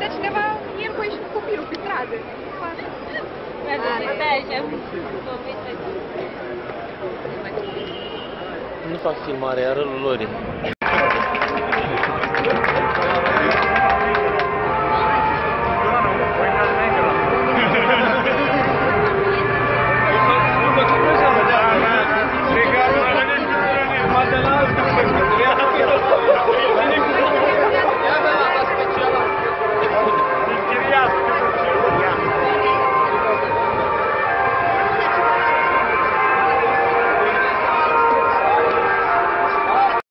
cineva, ieri cu ieșit cu copilul pe stradă. Nu fac filmare, iar râul lor.